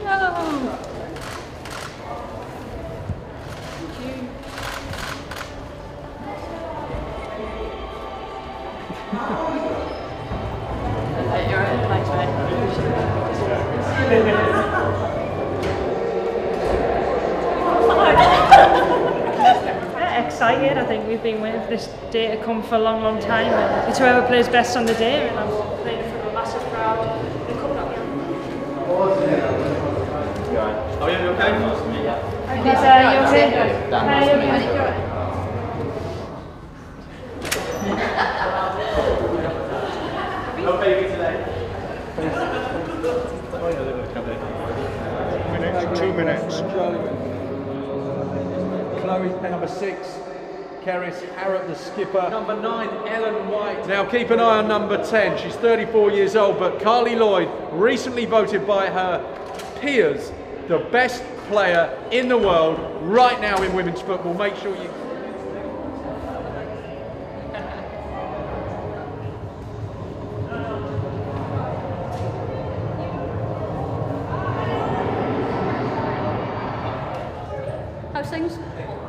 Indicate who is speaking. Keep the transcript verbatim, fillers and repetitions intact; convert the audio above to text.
Speaker 1: No! You're right, thanks, mate. Excited. I think we've been waiting for this day to come for a long, long time. And it's whoever plays best on the day, and I'm playing for a massive crowd. The cup not young.
Speaker 2: Oh, yeah, you okay?
Speaker 1: Is uh, you okay? Hi, you okay?
Speaker 2: No baby today.
Speaker 3: Minutes, two minutes. Chloe, number six. Keris Harrop, the skipper.
Speaker 2: Number nine, Ellen White.
Speaker 3: Now keep an eye on number ten. She's thirty-four years old, but Carly Lloyd, recently voted by her peers the best player in the world right now in women's football. Make sure you...
Speaker 1: How's things?